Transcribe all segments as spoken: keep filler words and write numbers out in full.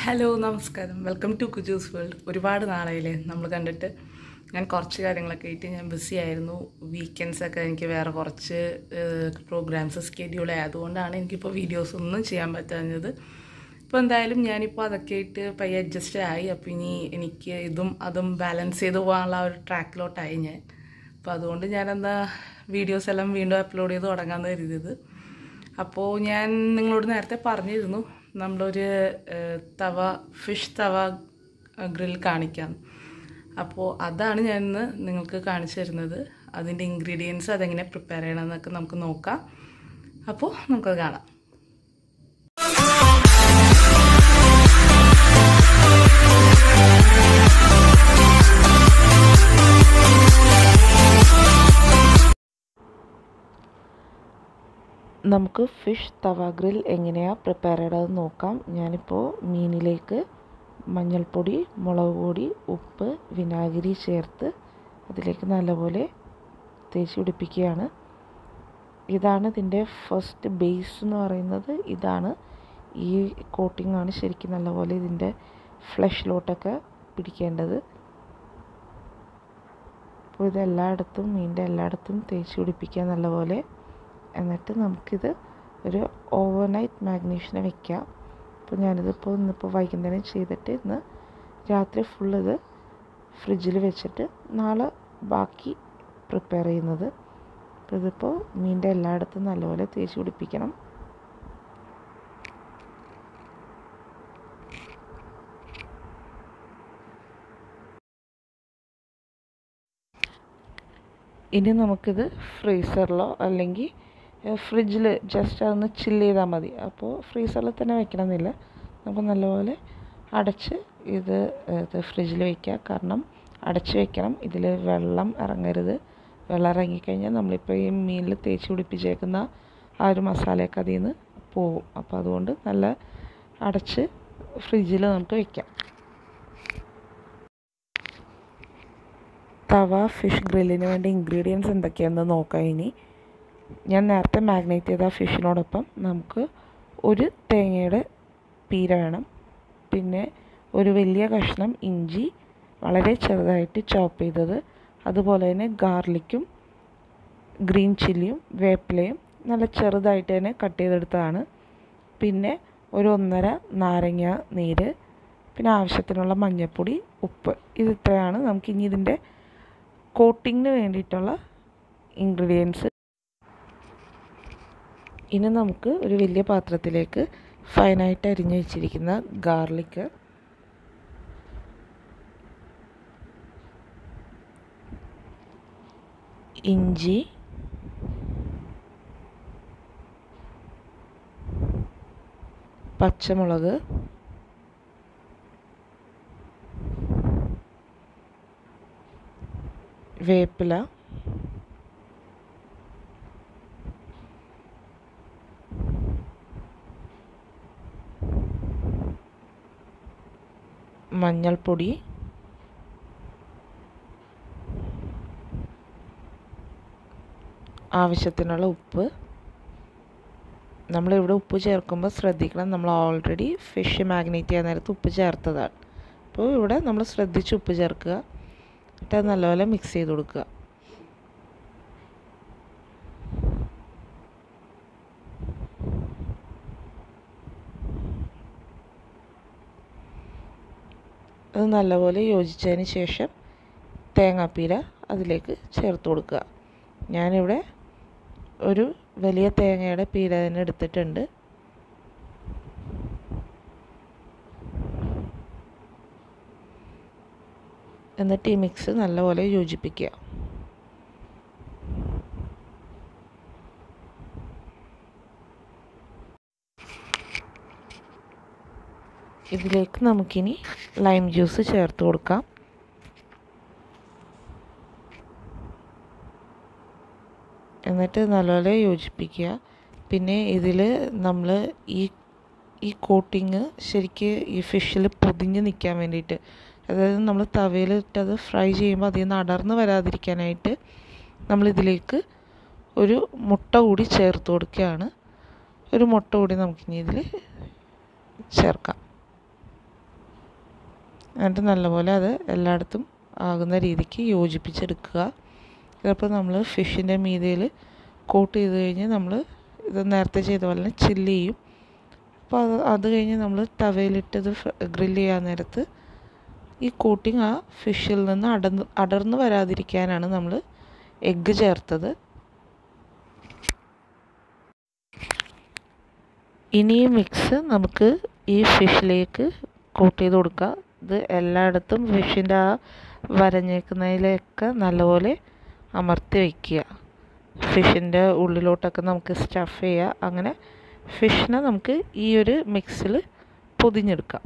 Hello നമസ്കാരം welcome to കുജൂസ് world. ഒരുപാട് നാളായില്ലേ നമ്മൾ കണ്ടിട്ട്. ഞാൻ കുറച്ച് കാര്യങ്ങളൊക്കെ ആയിട്ട് ഞാൻ ബിസി ആയിരുന്നു. വീക്കെൻഡ്സൊക്കെ എനിക്ക് വേറെ കുറച്ച് പ്രോഗ്രാംസ് സ്കെഡ്യൂൾ ആയതുകൊണ്ടാണ് എനിക്കിപ്പോൾ വീഡിയോസ് ഒന്നും ചെയ്യാൻ പറ്റാഞ്ഞത്. ഇപ്പോൾ എന്തായാലും ഞാനിപ്പോൾ അതൊക്കെ ആയിട്ട് പയ്യെ അഡ്ജസ്റ്റ് ആയി. അപ്പോൾ ഇനി എനിക്ക് ഇതും അതും ബാലൻസ് ചെയ്ത് പോകാനുള്ള ഒരു ട്രാക്കിലോട്ടായി ഞാൻ. അപ്പോൾ അതുകൊണ്ട് ഞാനെന്താ വീഡിയോസ് എല്ലാം വീണ്ടും അപ്ലോഡ് ചെയ്ത് തുടങ്ങാമെന്ന് കരുതിയത്. അപ്പോൾ ഞാൻ നിങ്ങളോട് നേരത്തെ പറഞ്ഞിരുന്നു നമ്മളൊരു തവ ഫിഷ് തവ ഗ്രിൽ കാണിക്കാം. അപ്പോൾ അതാണ് ഞാൻ ഇന്ന് നിങ്ങൾക്ക് കാണിച്ചു തരുന്നത്. അതിൻ്റെ ഇൻഗ്രീഡിയൻസ് അതെങ്ങനെ പ്രിപ്പയർ ചെയ്യണമെന്നൊക്കെ നമുക്ക് നോക്കാം. അപ്പോൾ നമുക്കത് കാണാം. നമുക്ക് ഫിഷ് തവ ഗ്രിൽ എങ്ങനെയാണ് പ്രിപ്പയർ ചെയ്യണമെന്ന് നോക്കാം. ഞാനിപ്പോൾ മീനിലേക്ക് മഞ്ഞൾപ്പൊടി, മുളക് പൊടി, ഉപ്പ്, വിനാഗിരി ചേർത്ത് അതിലേക്ക് നല്ലപോലെ തേച്ച് പിടിപ്പിക്കുകയാണ്. ഇതാണ് ഇതിൻ്റെ ഫസ്റ്റ് ബേസ് എന്ന് പറയുന്നത്. ഇതാണ് ഈ കോട്ടിംഗ് ആണ് ശരിക്കും നല്ലപോലെ ഇതിൻ്റെ ഫ്ലഷിലോട്ടൊക്കെ പിടിക്കേണ്ടത്. അപ്പോൾ ഇതെല്ലായിടത്തും മീനിൻ്റെ എല്ലായിടത്തും തേച്ച് പിടിപ്പിക്കുക നല്ലപോലെ. എന്നിട്ട് നമുക്കിത് ഒരു ഓവർനൈറ്റ് മാഗ്നേഷന് വെക്കാം. അപ്പോൾ ഞാനിതിപ്പോൾ ഇന്നിപ്പോൾ വൈകുന്നേരം ചെയ്തിട്ട് ഇന്ന് രാത്രി ഫുൾ ഇത് ഫ്രിഡ്ജിൽ വെച്ചിട്ട് നാളെ ബാക്കി പ്രിപ്പയർ ചെയ്യുന്നത്. അപ്പോൾ ഇതിപ്പോൾ മീനിൻ്റെ എല്ലായിടത്തും നല്ലപോലെ തേച്ച് പിടിപ്പിക്കണം. ഇനി നമുക്കിത് ഫ്രീസറിലോ അല്ലെങ്കിൽ ഫ്രിഡ്ജിൽ ജസ്റ്റ് അതൊന്ന് ചില്ല് ചെയ്താൽ മതി. അപ്പോൾ ഫ്രീസറിൽ തന്നെ വെക്കണമെന്നില്ല. നമുക്ക് നല്ലപോലെ അടച്ച് ഇത് ഇത് ഫ്രിഡ്ജിൽ വയ്ക്കുക. കാരണം അടച്ച് വെക്കണം. ഇതിൽ വെള്ളം ഇറങ്ങരുത്. വെള്ളം ഇറങ്ങിക്കഴിഞ്ഞാൽ നമ്മളിപ്പോൾ ഈ മീനിൽ തേച്ച് പിടിപ്പിച്ചേക്കുന്ന ആ ഒരു മസാലയൊക്കെ അതിൽ നിന്ന് പോവും. അപ്പോൾ അതുകൊണ്ട് നല്ല അടച്ച് ഫ്രിഡ്ജിൽ നമുക്ക് വയ്ക്കാം. തവ ഫിഷ് ഗ്രില്ലിന് വേണ്ട ഇൻഗ്രീഡിയൻസ് എന്തൊക്കെയാണെന്ന് നോക്കാം. ഇനി ഞാൻ നേരത്തെ മാഗ്നേറ്റ് ചെയ്ത ഫിഷിനോടൊപ്പം നമുക്ക് ഒരു തേങ്ങയുടെ പീര വേണം. പിന്നെ ഒരു വലിയ കഷ്ണം ഇഞ്ചി വളരെ ചെറുതായിട്ട് ചോപ്പ് ചെയ്തത്, അതുപോലെ തന്നെ ഗാർലിക്കും ഗ്രീൻ ചില്ലിയും വേപ്പിലയും നല്ല ചെറുതായിട്ട് തന്നെ കട്ട് ചെയ്തെടുത്തതാണ്. പിന്നെ ഒരു ഒന്നര നാരങ്ങ നീര്, പിന്നെ ആവശ്യത്തിനുള്ള മഞ്ഞൾപ്പൊടി, ഉപ്പ്. ഇത് ഇത്രയാണ് നമുക്ക് ഇനി ഇതിൻ്റെ കോട്ടിങ്ങിന് വേണ്ടിയിട്ടുള്ള ഇൻഗ്രീഡിയൻസ്. ഇനി നമുക്ക് ഒരു വലിയ പാത്രത്തിലേക്ക് ഫൈനായിട്ട് അരിഞ്ഞു വെച്ചിരിക്കുന്ന ഗാർലിക്ക്, ഇഞ്ചി, പച്ചമുളക്, വേപ്പില, മഞ്ഞൾപ്പൊടി, ആവശ്യത്തിനുള്ള ഉപ്പ്. നമ്മളിവിടെ ഉപ്പ് ചേർക്കുമ്പോൾ ശ്രദ്ധിക്കണം, നമ്മൾ ഓൾറെഡി ഫിഷ് മാഗ്നേറ്റ് ചെയ്യാൻ നേരത്ത് ഉപ്പ് ചേർത്തതാണ്. അപ്പോൾ ഇവിടെ നമ്മൾ ശ്രദ്ധിച്ച് ഉപ്പ് ചേർക്കുക. എന്നിട്ട് അത് നല്ലപോലെ മിക്സ് ചെയ്ത് കൊടുക്കുക. അത് നല്ലപോലെ യോജിച്ചതിന് ശേഷം തേങ്ങാപ്പീര അതിലേക്ക് ചേർത്ത് കൊടുക്കുക. ഞാനിവിടെ ഒരു വലിയ തേങ്ങയുടെ പീര തന്നെ എടുത്തിട്ടുണ്ട്. എന്നിട്ട് ഈ മിക്സ് നല്ലപോലെ യോജിപ്പിക്കുക. ഇതിലേക്ക് നമുക്കിനി ലൈം ജ്യൂസ് ചേർത്ത് കൊടുക്കാം. എന്നിട്ട് നല്ലപോലെ യോജിപ്പിക്കുക. പിന്നെ ഇതിൽ നമ്മൾ ഈ ഈ കോട്ടിങ് ശരിക്ക് ഈ ഫിഷിൽ പൊതിഞ്ഞ് നിൽക്കാൻ വേണ്ടിയിട്ട്, അതായത് നമ്മൾ തവയിൽ ഇട്ടത് ഫ്രൈ ചെയ്യുമ്പോൾ അതിൽ നിന്ന് അടർന്ന് വരാതിരിക്കാനായിട്ട് നമ്മളിതിലേക്ക് ഒരു മുട്ട കൂടി ചേർത്ത് കൊടുക്കുകയാണ്. ഒരു മുട്ട കൂടി നമുക്കിനി ഇതിൽ ചേർക്കാം. എന്നിട്ട് നല്ലപോലെ അത് എല്ലായിടത്തും ആകുന്ന രീതിക്ക് യോജിപ്പിച്ചെടുക്കുക. ഇതിപ്പോൾ നമ്മൾ ഫിഷിൻ്റെ മീതയിൽ കോട്ട് ചെയ്ത് കഴിഞ്ഞ് നമ്മൾ ഇത് നേരത്തെ ചെയ്ത പോലെ തന്നെ ചില്ല് ചെയ്യും. അപ്പോൾ അത് അത് കഴിഞ്ഞ് നമ്മൾ തവയിലിട്ടത് ഗ്രില്ല് ചെയ്യാൻ നേരത്ത് ഈ കോട്ടിങ് ആ ഫിഷിൽ നിന്ന് അടർന്ന് അടർന്നു വരാതിരിക്കാനാണ് നമ്മൾ എഗ്ഗ് ചേർത്തത്. ഇനി ഈ മിക്സ് നമുക്ക് ഈ ഫിഷിലേക്ക് കോട്ട് ചെയ്ത് കൊടുക്കാം. ഇത് എല്ലായിടത്തും ഫിഷിൻ്റെ ആ വരഞ്ഞേക്കുന്നതിലൊക്കെ നല്ലപോലെ അമർത്തി വയ്ക്കുക. ഫിഷിൻ്റെ ഉള്ളിലോട്ടൊക്കെ നമുക്ക് സ്റ്റഫ് ചെയ്യുക. അങ്ങനെ ഫിഷിനെ നമുക്ക് ഈ ഒരു മിക്സിൽ പൊതിഞ്ഞെടുക്കാം.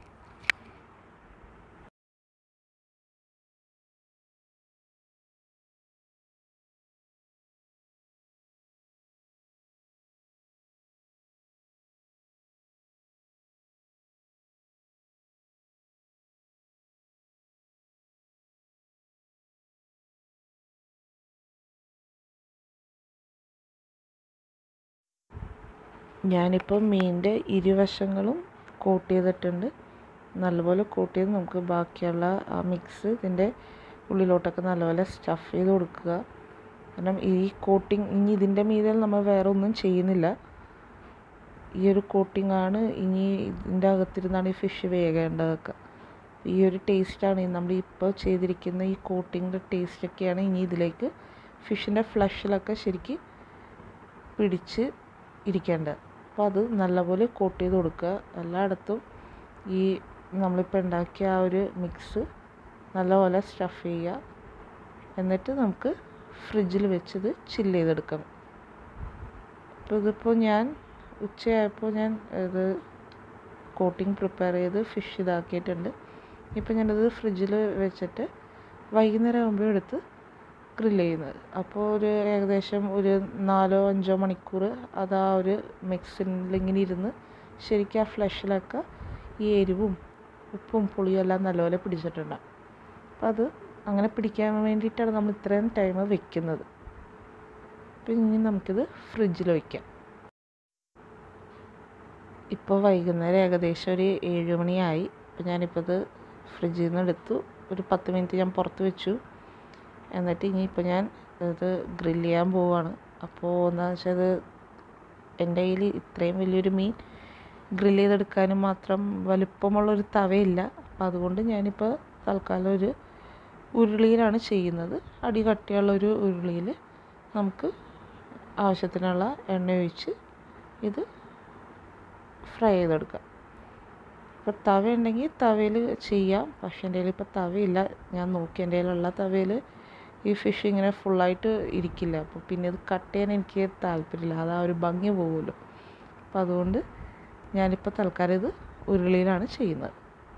ഞാനിപ്പോൾ മീനിൻ്റെ ഇരുവശങ്ങളും കോട്ട് ചെയ്തിട്ടുണ്ട്. നല്ലപോലെ കോട്ട് ചെയ്ത് നമുക്ക് ബാക്കിയുള്ള ആ മിക്സ് ഇതിൻ്റെ ഉള്ളിലോട്ടൊക്കെ നല്ലപോലെ സ്റ്റഫ് ചെയ്ത് കൊടുക്കുക. കാരണം ഈ കോട്ടിങ് ഇനി ഇതിൻ്റെ മീതെ നമ്മൾ വേറെ ഒന്നും ചെയ്യുന്നില്ല. ഈ ഒരു കോട്ടിങ്ങാണ് ഇനി ഇതിൻ്റെ അകത്തിരുന്നാണ് ഈ ഫിഷ് വേകേണ്ടതൊക്കെ. ഈ ഒരു ടേസ്റ്റാണ് നമ്മൾ ഇപ്പോൾ ചെയ്തിരിക്കുന്ന ഈ കോട്ടിങ്ങിൻ്റെ ടേസ്റ്റൊക്കെയാണ് ഇനി ഇതിലേക്ക് ഫിഷിൻ്റെ ഫ്ലഷിലൊക്കെ ശരിക്ക് പിടിച്ച് ഇരിക്കേണ്ടത്. അപ്പോൾ അത് നല്ലപോലെ കോട്ട് ചെയ്ത് കൊടുക്കുക. എല്ലായിടത്തും ഈ നമ്മളിപ്പോൾ ഉണ്ടാക്കിയ ആ ഒരു മിക്സ് നല്ലപോലെ സ്റ്റഫ് ചെയ്യുക. എന്നിട്ട് നമുക്ക് ഫ്രിഡ്ജിൽ വെച്ചത് ചില്ല് ചെയ്തെടുക്കണം. അപ്പോൾ ഇതിപ്പോൾ ഞാൻ ഉച്ചയായപ്പോൾ ഞാൻ ഇത് കോട്ടിങ് പ്രിപ്പയർ ചെയ്ത് ഫിഷ് ഇതാക്കിയിട്ടുണ്ട്. ഇപ്പോൾ ഞാനത് ഫ്രിഡ്ജിൽ വെച്ചിട്ട് വൈകുന്നേരം ആകുമ്പോൾ എടുത്ത് ഗ്രില്ല് ചെയ്യുന്നത്. അപ്പോൾ ഒരു ഏകദേശം ഒരു നാലോ അഞ്ചോ മണിക്കൂർ അത് ആ ഒരു മിക്സിലിങ്ങനെ ഇരുന്ന് ശരിക്കും ആ ഫ്ലഷിലൊക്കെ ഈ എരിവും ഉപ്പും പുളിയും എല്ലാം നല്ലപോലെ പിടിച്ചിട്ടുണ്ടാകും. അപ്പോൾ അത് അങ്ങനെ പിടിക്കാൻ വേണ്ടിയിട്ടാണ് നമ്മൾ ഇത്രയും ടൈം വെക്കുന്നത്. അപ്പോൾ ഇനി നമുക്കിത് ഫ്രിഡ്ജിൽ വയ്ക്കാം. ഇപ്പോൾ വൈകുന്നേരം ഏകദേശം ഒരു ഏഴ് മണിയായി. അപ്പോൾ ഞാനിപ്പോൾ ഇത് ഫ്രിഡ്ജിൽ നിന്ന് എടുത്തു. ഒരു പത്ത് മിനിറ്റ് ഞാൻ പുറത്ത് വെച്ചു. എന്നിട്ട് ഇനിയിപ്പോൾ ഞാൻ ഇത് ഗ്രില്ല് ചെയ്യാൻ പോവുകയാണ്. അപ്പോൾ എന്താണെന്ന് വെച്ചാൽ ഇത് എൻ്റെ കയ്യിൽ ഇത്രയും വലിയൊരു മീൻ ഗ്രില്ല് ചെയ്തെടുക്കാനും മാത്രം വലുപ്പമുള്ളൊരു തവയില്ല. അപ്പോൾ അതുകൊണ്ട് ഞാനിപ്പോൾ തൽക്കാലം ഒരു ഉരുളിയിലാണ് ചെയ്യുന്നത്. അടി കട്ടിയുള്ളൊരു ഉരുളിയിൽ നമുക്ക് ആവശ്യത്തിനുള്ള എണ്ണ ഒഴിച്ച് ഇത് ഫ്രൈ ചെയ്തെടുക്കാം. ഇപ്പോൾ തവ ഉണ്ടെങ്കിൽ തവയിൽ ചെയ്യാം. പക്ഷേ എൻ്റെ കയ്യിൽ ഇപ്പോൾ തവയില്ല. ഞാൻ നോക്കി എൻ്റെ കയ്യിലുള്ള തവയിൽ ഈ ഫിഷ് ഇങ്ങനെ ഫുള്ളായിട്ട് ഇരിക്കില്ല. അപ്പോൾ പിന്നെ ഇത് കട്ട് ചെയ്യാൻ എനിക്ക് താല്പര്യമില്ല. അത് ആ ഒരു ഭംഗി പോകുമല്ലോ. അപ്പോൾ അതുകൊണ്ട് ഞാനിപ്പോൾ തൽക്കാലം ഇത് ഉരുളിയിലാണ് ചെയ്യുന്നത്.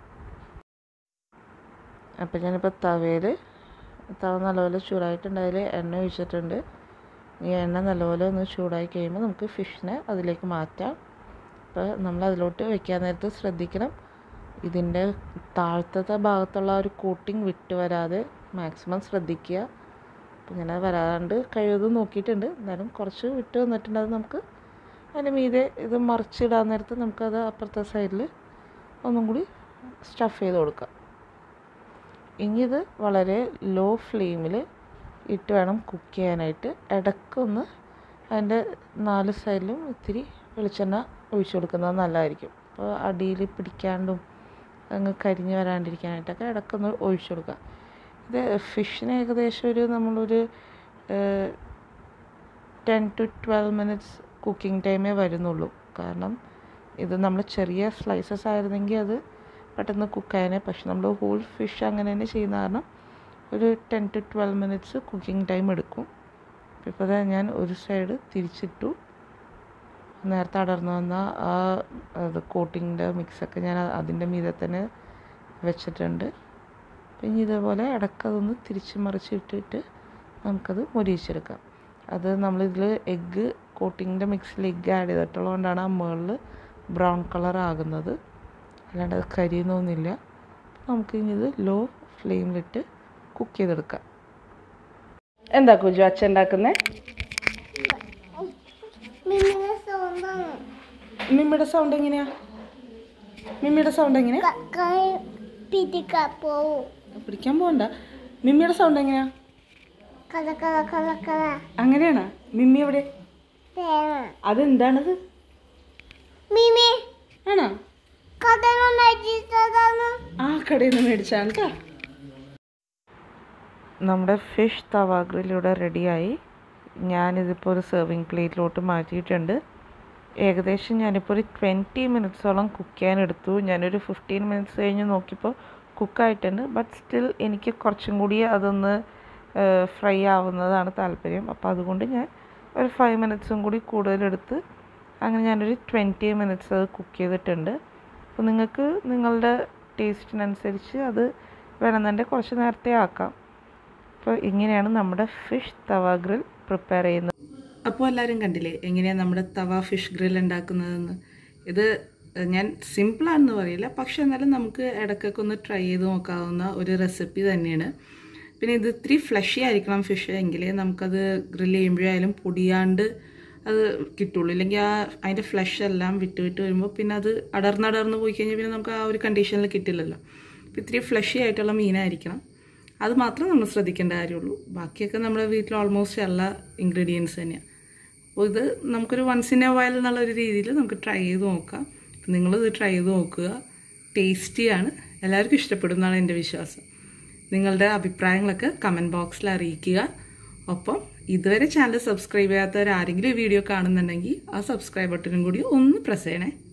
അപ്പോൾ ഞാനിപ്പോൾ തവയിൽ തവ നല്ലപോലെ ചൂടായിട്ടുണ്ട്. അതിൽ എണ്ണ ഒഴിച്ചിട്ടുണ്ട്. ഈ എണ്ണ നല്ലപോലെ ഒന്ന് ചൂടായി കഴിയുമ്പോൾ നമുക്ക് ഫിഷിനെ അതിലേക്ക് മാറ്റാം. അപ്പോൾ നമ്മൾ അതിലോട്ട് വെക്കാൻ നേരത്ത് ശ്രദ്ധിക്കണം, ഇതിൻ്റെ താഴത്തെ ഭാഗത്തുള്ള ഒരു കോട്ടിങ് വിട്ട് വരാതെ മാക്സിമം ശ്രദ്ധിക്കുക. അപ്പോൾ ഇങ്ങനെ വരാണ്ട് കഴിവതും നോക്കിയിട്ടുണ്ട്. എന്നാലും കുറച്ച് വിട്ട് വന്നിട്ടുണ്ട്. അത് നമുക്ക് അതിന് മീതെ ഇത് മറിച്ചിടാൻ നേരത്ത് നമുക്കത് അപ്പുറത്തെ സൈഡിൽ ഒന്നും കൂടി സ്റ്റഫ് ചെയ്ത് കൊടുക്കാം. ഇനി ഇത് വളരെ ലോ ഫ്ലെയിമിൽ ഇട്ട് വേണം കുക്ക് ചെയ്യാനായിട്ട്. ഇടയ്ക്കൊന്ന് അതിൻ്റെ നാല് സൈഡിലും ഇത്തിരി വെളിച്ചെണ്ണ ഒഴിച്ചു കൊടുക്കുന്നത് നല്ലതായിരിക്കും. അപ്പോൾ അടിയിൽ പിടിക്കാണ്ടും അങ്ങ് കരിഞ്ഞ് വരാണ്ടിരിക്കാനായിട്ടൊക്കെ ഇടയ്ക്കൊന്ന് ഒഴിച്ചു കൊടുക്കുക. ഇത് ഫിഷിന് ഏകദേശം ഒരു നമ്മളൊരു ten to twelve minutes cooking ടൈമേ വരുന്നുള്ളൂ. കാരണം ഇത് നമ്മൾ ചെറിയ സ്ലൈസസ് ആയിരുന്നെങ്കിൽ അത് പെട്ടെന്ന് കുക്കായനെ. പക്ഷെ നമ്മൾ ഹോൾ ഫിഷ് അങ്ങനെ തന്നെ ചെയ്യുന്ന കാരണം ഒരു ten to twelve minutes cooking time എടുക്കും. ഇപ്പോൾ ഞാൻ ഒരു സൈഡ് തിരിച്ചിട്ടു. നേരത്തെ അടർന്നു വന്ന ആ അത് കോട്ടിങ്ങിൻ്റെ മിക്സൊക്കെ ഞാൻ അതിൻ്റെ മീതെ തന്നെ വെച്ചിട്ടുണ്ട്. പിന്നെ ഇതേപോലെ ഇടയ്ക്കതൊന്ന് തിരിച്ച് മറിച്ചിട്ടിട്ട് നമുക്കത് മൊരിയിച്ചെടുക്കാം. അത് നമ്മളിതിൽ എഗ്ഗ് കോട്ടിങ്ങിൻ്റെ മിക്സിൽ എഗ്ഗ് ആഡ് ചെയ്തിട്ടുള്ളതുകൊണ്ടാണ് ആ മുകളിൽ ബ്രൗൺ കളർ ആകുന്നത്. അല്ലാണ്ട് അത് കരിയുന്നൊന്നുമില്ല. നമുക്കിനി ഇത് ലോ ഫ്ലെയിമിലിട്ട് കുക്ക് ചെയ്തെടുക്കാം. എന്താ കുജു അച്ഛൻ ഉണ്ടാക്കുന്നത്? മിമ്മിയുടെ സൗണ്ട് എങ്ങനെയാ? മിമ്മിയുടെ സൗണ്ട് എങ്ങനെയാ? പിടിക്കാൻ പോകണ്ട. മിമ്മിയുടെ സൗണ്ട് എങ്ങനെയാ? അങ്ങനെയാണോ? മിമ്മി എവിടെ? അതെന്താണത്? ആണോ? ആ കടയിൽ നിന്ന് മേടിച്ചാണ് കേട്ടോ. നമ്മുടെ ഫിഷ് തവ ഗ്രിൽ ഇവിടെ റെഡിയായി. ഞാനിതിപ്പോൾ ഒരു സെർവിങ് പ്ലേറ്റിലോട്ട് മാറ്റിയിട്ടുണ്ട്. ഏകദേശം ഞാനിപ്പോൾ ഒരു ട്വൻറ്റി മിനിറ്റ്സോളം കുക്ക് ചെയ്യാനെടുത്തു. ഞാനൊരു ഫിഫ്റ്റീൻ മിനിറ്റ്സ് കഴിഞ്ഞ് നോക്കിയപ്പോൾ കുക്കായിട്ടുണ്ട്. ബട്ട് സ്റ്റിൽ എനിക്ക് കുറച്ചും കൂടി അതൊന്ന് ഫ്രൈ ആവുന്നതാണ് താല്പര്യം. അപ്പോൾ അതുകൊണ്ട് ഞാൻ ഒരു ഫൈവ് മിനിറ്റ്സും കൂടി കൂടുതലെടുത്ത് അങ്ങനെ ഞാനൊരു ട്വൻറ്റി മിനിറ്റ്സ് അത് കുക്ക് ചെയ്തിട്ടുണ്ട്. അപ്പോൾ നിങ്ങൾക്ക് നിങ്ങളുടെ ടേസ്റ്റിനനുസരിച്ച് അത് വേണമെന്നുണ്ടെങ്കിൽ കുറച്ച് നേരത്തെ ആക്കാം. അപ്പോൾ ഇങ്ങനെയാണ് നമ്മുടെ ഫിഷ് തവ ഗ്രിൽ പ്രിപ്പയർ ചെയ്യുന്നത്. അപ്പോൾ എല്ലാവരും കണ്ടില്ലേ എങ്ങനെയാണ് നമ്മുടെ തവ ഫിഷ് ഗ്രിൽ ഉണ്ടാക്കുന്നതെന്ന്. ഇത് ഞാൻ സിമ്പിളാണെന്ന് പറയില്ല, പക്ഷെ എന്നാലും നമുക്ക് ഇടയ്ക്കൊക്കെ ഒന്ന് ട്രൈ ചെയ്ത് നോക്കാവുന്ന ഒരു റെസിപ്പി തന്നെയാണ്. പിന്നെ ഇത് ഇത്തിരി ഫ്ലഷി ആയിരിക്കണം ഫിഷ്, എങ്കിലേ നമുക്കത് ഗ്രിൽ ചെയ്യുമ്പോഴായാലും പൊടിയാണ്ട് അത് കിട്ടുള്ളൂ. ഇല്ലെങ്കിൽ ആ അതിൻ്റെ ഫ്ലഷ് എല്ലാം വിട്ട് വിട്ട് വരുമ്പോൾ പിന്നെ അത് അടർന്നടർന്ന് പോയി കഴിഞ്ഞാൽ പിന്നെ നമുക്ക് ആ ഒരു കണ്ടീഷനിൽ കിട്ടില്ലല്ലോ. അപ്പോൾ ഇത്തിരി ഫ്ലഷി ആയിട്ടുള്ള മീനായിരിക്കണം. അത് മാത്രം നമ്മൾ ശ്രദ്ധിക്കേണ്ട കാര്യമുള്ളൂ. ബാക്കിയൊക്കെ നമ്മുടെ വീട്ടിൽ ഓൾമോസ്റ്റ് എല്ലാ ഇൻഗ്രീഡിയൻസ് തന്നെയാണ്. അപ്പോൾ ഇത് നമുക്കൊരു വൺസ് ഇൻ എ വൈൽ എന്നുള്ളൊരു രീതിയിൽ നമുക്ക് ട്രൈ ചെയ്ത് നോക്കാം. നിങ്ങളിത് ട്രൈ ചെയ്ത് നോക്കുക. ടേസ്റ്റിയാണ്, എല്ലാവർക്കും ഇഷ്ടപ്പെടുന്നതാണ് എൻ്റെ വിശ്വാസം. നിങ്ങളുടെ അഭിപ്രായങ്ങളൊക്കെ കമൻറ്റ് ബോക്സിൽ അറിയിക്കുക. ഒപ്പം ഇതുവരെ ചാനൽ സബ്സ്ക്രൈബ് ചെയ്യാത്തവർ ആരെങ്കിലും ഈ വീഡിയോ കാണുന്നുണ്ടെങ്കിൽ ആ സബ്സ്ക്രൈബ് ബട്ടനും കൂടി ഒന്ന് പ്രസ് ചെയ്യണേ.